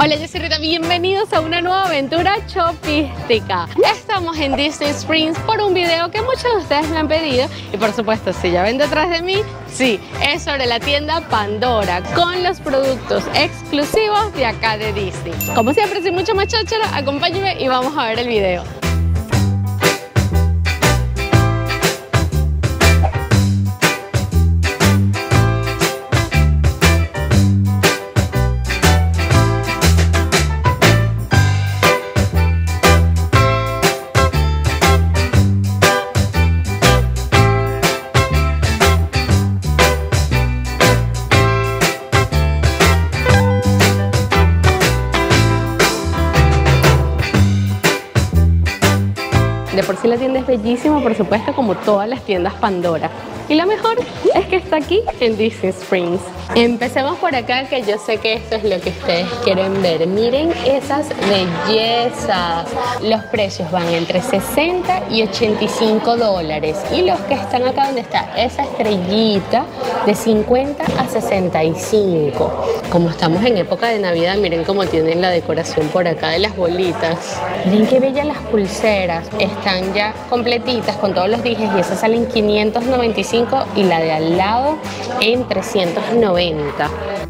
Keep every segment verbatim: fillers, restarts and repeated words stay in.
Hola, yo soy Rita, bienvenidos a una nueva aventura shopística. Estamos en Disney Springs por un video que muchos de ustedes me han pedido y por supuesto, si ya ven detrás de mí, sí, es sobre la tienda Pandora con los productos exclusivos de acá de Disney. Como siempre, sin mucho más cháchara, acompáñenme y vamos a ver el video. De por sí la tienda es bellísima, por supuesto, como todas las tiendas Pandora. Y lo mejor es que está aquí en Disney Springs. Empecemos por acá, que yo sé que esto es lo que ustedes quieren ver. Miren esas bellezas. Los precios van entre sesenta y ochenta y cinco dólares. Y los que están acá donde está esa estrellita, de cincuenta a sesenta y cinco. Como estamos en época de Navidad, miren cómo tienen la decoración por acá de las bolitas. Miren qué bellas las pulseras. Están ya completitas con todos los dijes y esas salen quinientos noventa y cinco y la de al lado en trescientos noventa.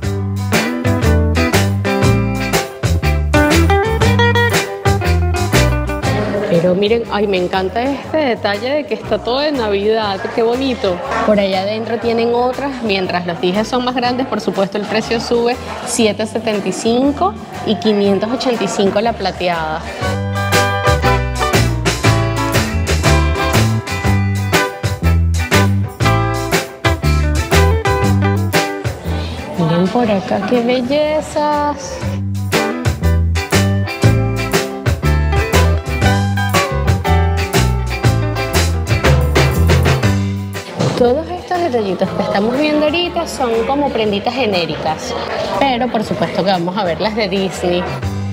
Pero miren, ay, me encanta este detalle de que está todo de Navidad, qué bonito. Por allá adentro tienen otras, mientras los dijes son más grandes, por supuesto el precio sube, siete setenta y cinco y quinientos ochenta y cinco la plateada. Miren por acá, qué bellezas. Todos estos detallitos que estamos viendo ahorita son como prenditas genéricas, pero por supuesto que vamos a ver las de Disney.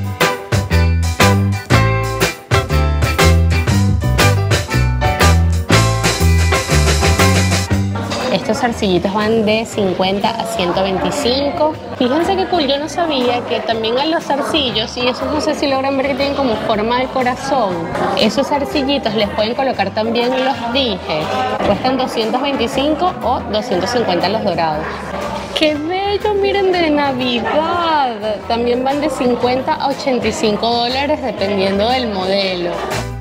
Estos zarcillitos van de cincuenta a ciento veinticinco. Fíjense que cool, yo no sabía que también a los zarcillos, y esos no sé si logran ver que tienen como forma de corazón, esos zarcillitos les pueden colocar también los dijes. Cuestan doscientos veinticinco o doscientos cincuenta los dorados. ¡Qué bello! Miren, de Navidad. También van de cincuenta a ochenta y cinco dólares dependiendo del modelo.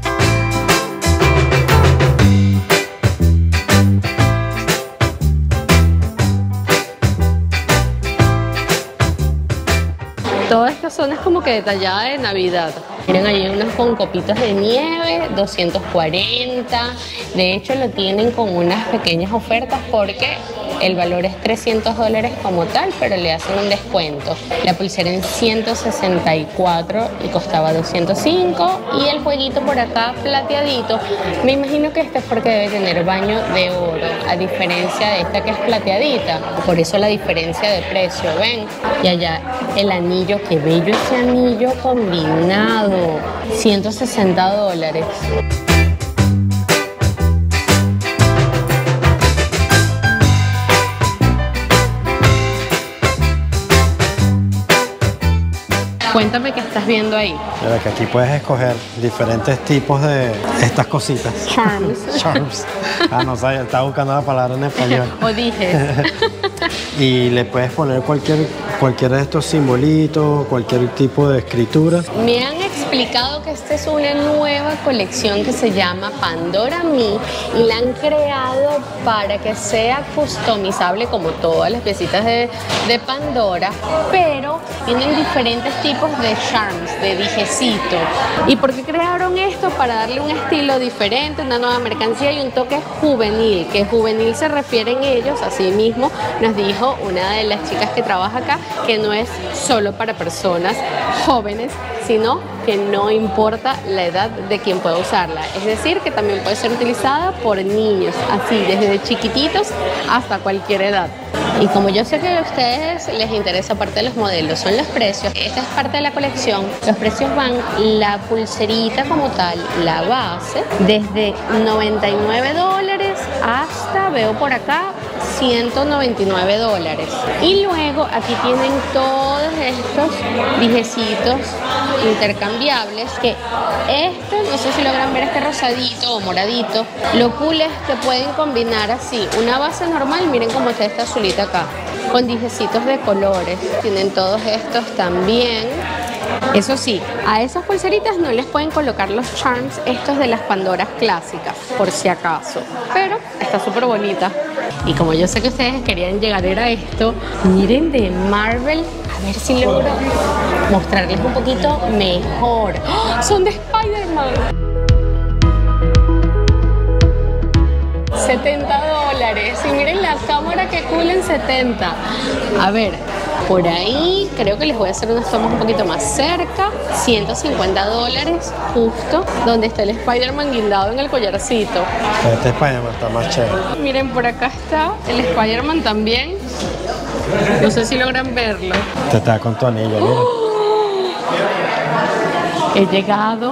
Toda esta zona es como que detallada de Navidad. Miren, ahí unos con copitos de nieve, doscientos cuarenta. De hecho, lo tienen con unas pequeñas ofertas porque el valor es trescientos dólares como tal, pero le hacen un descuento. La pulsera en ciento sesenta y cuatro y costaba doscientos cinco. Y el jueguito por acá plateadito, me imagino que este es porque debe tener baño de oro, a diferencia de esta que es plateadita. Por eso la diferencia de precio, ¿ven? Y allá el anillo, qué bello ese anillo combinado, ciento sesenta dólares. Cuéntame qué estás viendo ahí. Mira que aquí puedes escoger diferentes tipos de estas cositas. Charms. Charms. Ah, no sé, estaba buscando la palabra en español. O dijes. Y le puedes poner cualquier, cualquiera de estos simbolitos, cualquier tipo de escritura. Me han explicado que esta es una nueva colección que se llama Pandora Me y la han creado para que sea customizable como todas las piecitas de, de Pandora, pero tienen diferentes tipos de charms, de dijecito. ¿Y por qué crearon esto? Para darle un estilo diferente, una nueva mercancía y un toque juvenil, que juvenil se refieren ellos, así mismo nos dijo una de las chicas que trabaja acá, que no es solo para personas jóvenes, sino que no importa la edad de quien pueda usarla. Es decir, que también puede ser utilizada por niños, así desde chiquititos hasta cualquier edad. Y como yo sé que a ustedes les interesa, aparte de los modelos, son los precios. Esta es parte de la colección. Los precios van, la pulserita como tal, la base, desde noventa y nueve dólares hasta, veo por acá, ciento noventa y nueve dólares. Y luego aquí tienen todos estos dijecitos intercambiables, que este, no sé si logran ver este rosadito o moradito. Lo cool es que pueden combinar así una base normal, miren cómo está esta azulita acá, con dijecitos de colores. Tienen todos estos también. Eso sí, a esas pulseritas no les pueden colocar los charms estos de las Pandoras clásicas, por si acaso, pero está súper bonita. Y como yo sé que ustedes querían llegar a esto, miren de Marvel, a ver si logro mostrarles un poquito mejor. ¡Oh! Son de Spider-Man. setenta dólares. Y miren la cámara que cool en setenta. A ver, por ahí creo que les voy a hacer unas tomas un poquito más cerca. ciento cincuenta dólares justo donde está el Spider-Man guindado en el collarcito. Este Spider-Man está más chévere. Miren, por acá está el Spider-Man también. No sé si logran verlo. Te está con tu anillo, mira. ¡Oh! He llegado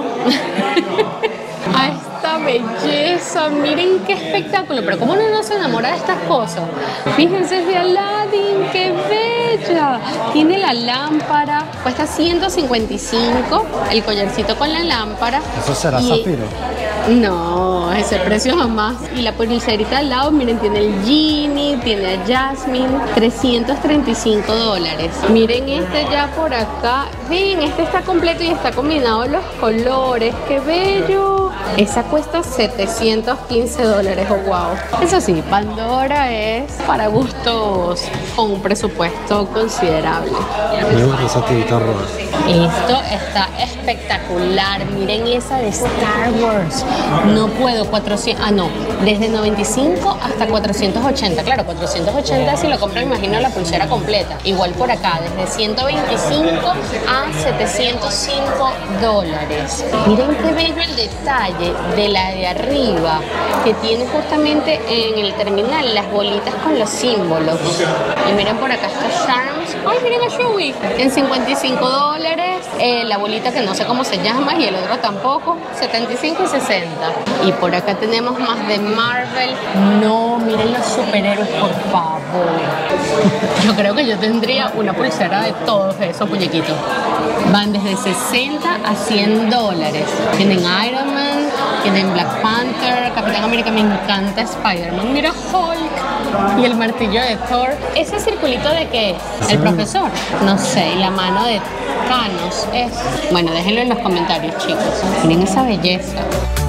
a esta belleza. Miren qué espectáculo. Pero cómo uno no se enamora de estas cosas. Fíjense, es de Aladdin, qué bella. Tiene la lámpara, cuesta ciento cincuenta y cinco el collarcito con la lámpara. ¿Eso será y... zafiro? No, ese precio jamás. Y la pulserita al lado, miren, tiene el Genie, tiene a Jasmine, trescientos treinta y cinco dólares. Miren este ya por acá. Ven, este está completo y está combinado los colores. ¡Qué bello! Esa cuesta setecientos quince dólares. ¡Oh, wow! Eso sí, Pandora es para gustos con un presupuesto considerable. Miren esa tirita roja. Esto está espectacular. Miren esa de Star Wars. No puedo, cuatrocientos, ah no, desde noventa y cinco hasta cuatrocientos ochenta. Claro, cuatrocientos ochenta si lo compro, me imagino la pulsera completa. Igual por acá, desde ciento veinticinco a setecientos cinco dólares. Miren qué bello el detalle de la de arriba, que tiene justamente en el terminal las bolitas con los símbolos. Y miren por acá estos charms. Ay, miren a Chewie en cincuenta y cinco dólares. Eh, la bolita que no sé cómo se llama y el otro tampoco, setenta y cinco y sesenta. Y por acá tenemos más de Marvel. No, miren los superhéroes, por favor. Yo creo que yo tendría una pulsera de todos esos muñequitos. Van desde sesenta a cien dólares. Tienen Iron Man, tienen Black Panther, Capitán América. Me encanta Spider-Man. Mira Hulk y el martillo de Thor. ¿Ese circulito de qué es? ¿El profesor? No sé. Y la mano de Thanos es. Bueno, déjenlo en los comentarios, chicos. Miren esa belleza.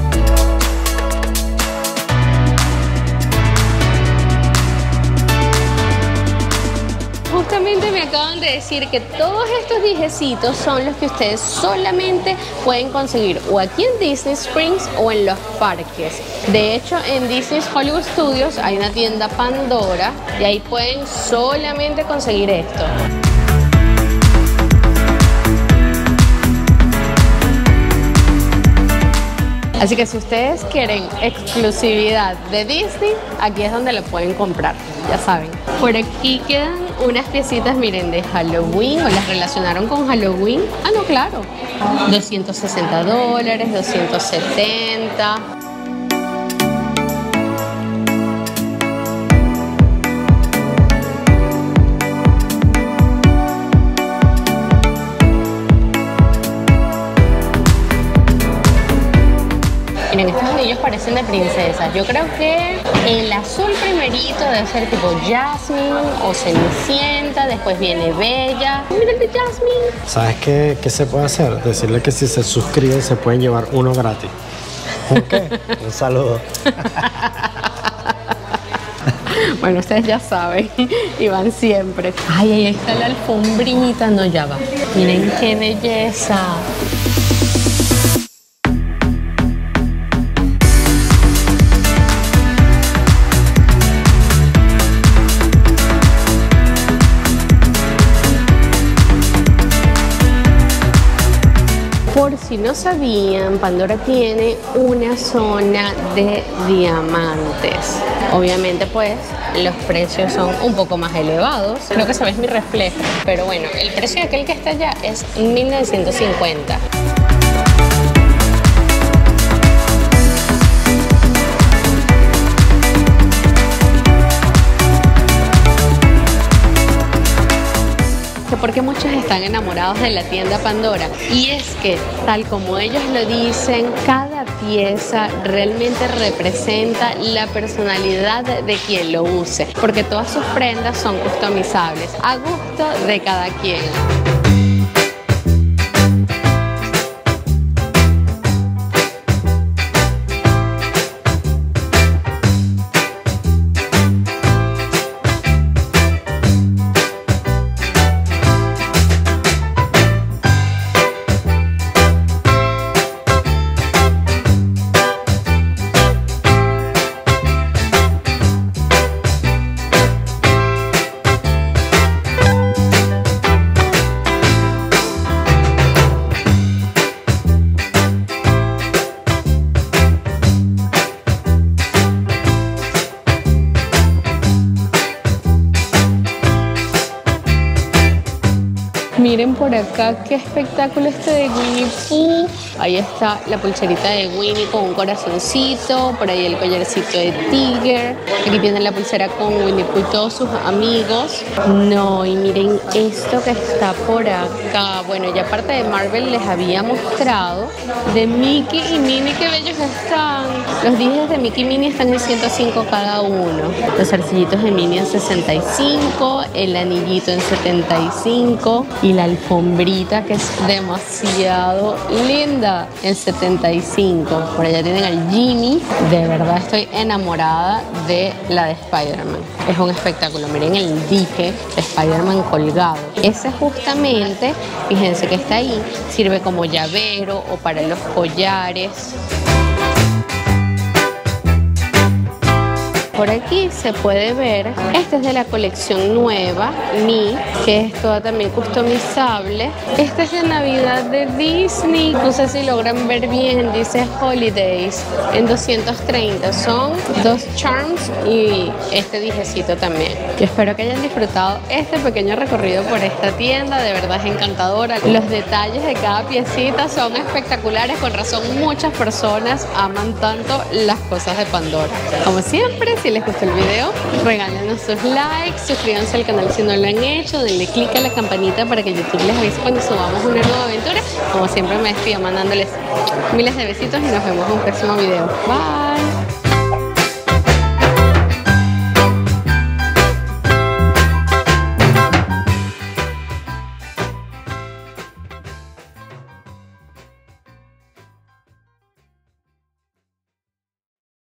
Justamente me acaban de decir que todos estos dijecitos son los que ustedes solamente pueden conseguir o aquí en Disney Springs o en los parques. De hecho, en Disney's Hollywood Studios hay una tienda Pandora y ahí pueden solamente conseguir esto. Así que si ustedes quieren exclusividad de Disney, aquí es donde lo pueden comprar, ya saben. Por aquí quedan unas piecitas, miren, de Halloween, o las relacionaron con Halloween. Ah, no, claro. doscientos sesenta dólares, doscientos setenta. Miren, estos anillos parecen de princesas. Yo creo que el azul primerito debe ser tipo Jasmine o Cenicienta, después viene Bella. Mira el de Jasmine. ¿Sabes qué, qué se puede hacer? Decirle que si se suscriben se pueden llevar uno gratis. ¿Un qué? Un saludo. Bueno, ustedes ya saben, y van siempre. Ay, ahí está la alfombrita. No, ya va. Miren qué belleza. Por si no sabían, Pandora tiene una zona de diamantes. Obviamente, pues, los precios son un poco más elevados. Creo que se ve mi reflejo, pero bueno, el precio de aquel que está allá es mil novecientos cincuenta. que muchos están enamorados de la tienda Pandora, y es que, tal como ellos lo dicen, cada pieza realmente representa la personalidad de quien lo use, porque todas sus prendas son customizables a gusto de cada quien. Miren por acá qué espectáculo este de Winnie Pooh. Ahí está la pulserita de Winnie con un corazoncito, por ahí el collarcito de Tiger. Aquí tienen la pulsera con Winnie Pooh y todos sus amigos. No, y miren esto que está por acá. Bueno, ya aparte de Marvel les había mostrado de Mickey y Minnie, qué bellos están. Los dijes de Mickey y Minnie están en ciento cinco cada uno. Los zarcillitos de Minnie en sesenta y cinco, el anillito en setenta y cinco y la alfombrita, que es demasiado linda, en setenta y cinco. Por allá tienen al Genie. De verdad estoy enamorada de la de Spider-Man. Es un espectáculo. Miren el dije de Spider-Man colgado. Ese justamente, fíjense que está ahí, sirve como llavero o para los collares. Por aquí se puede ver, este es de la colección nueva, Mi, que es toda también customizable. Este es de Navidad de Disney, no sé si logran ver bien, dice Holidays, en doscientos treinta. Son dos charms y este dijecito también. Yo espero que hayan disfrutado este pequeño recorrido por esta tienda, de verdad es encantadora. Los detalles de cada piecita son espectaculares, con razón muchas personas aman tanto las cosas de Pandora. Como siempre, si les gustó el video, regálenos sus likes, suscríbanse al canal si no lo han hecho, denle click a la campanita para que YouTube les avise cuando subamos una nueva aventura. Como siempre me despido mandándoles miles de besitos y nos vemos en un próximo video. Bye.